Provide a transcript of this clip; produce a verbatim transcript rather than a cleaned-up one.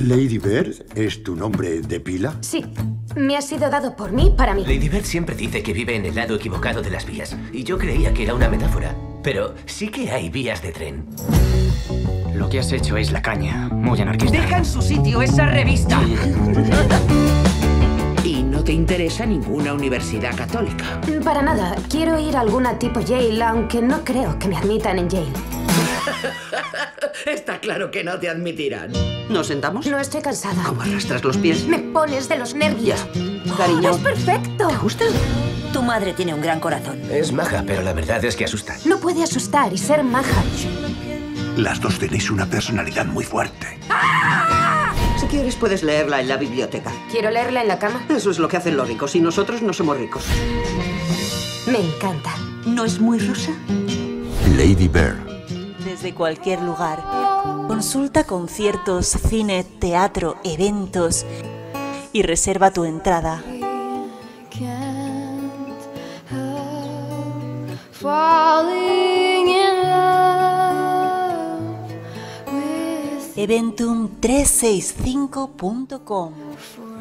¿Lady Bird es tu nombre de pila? Sí, me ha sido dado por mí para mí. Lady Bird siempre dice que vive en el lado equivocado de las vías. Y yo creía que era una metáfora. Pero sí que hay vías de tren. Lo que has hecho es la caña, muy anarquista. ¡Deja en su sitio esa revista! ¿Y no te interesa ninguna universidad católica? Para nada. Quiero ir a alguna tipo Yale, aunque no creo que me admitan en Yale. Está claro que no te admitirán. ¿Nos sentamos? No estoy cansada. ¿Cómo arrastras los pies? Me pones de los nervios. Ya. Cariño. ¡Es perfecto! ¿Te gusta? Tu madre tiene un gran corazón. Es maja, pero la verdad es que asusta. No puede asustar y ser maja. Las dos tenéis una personalidad muy fuerte. Si quieres, puedes leerla en la biblioteca. ¿Quiero leerla en la cama? Eso es lo que hacen los ricos y nosotros no somos ricos. Me encanta. ¿No es muy rosa? Lady Bird. Desde cualquier lugar. Consulta conciertos, cine, teatro, eventos y reserva tu entrada. eventum trescientos sesenta y cinco punto com